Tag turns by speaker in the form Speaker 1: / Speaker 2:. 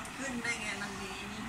Speaker 1: ขึ้นได้ไงมันมีนี่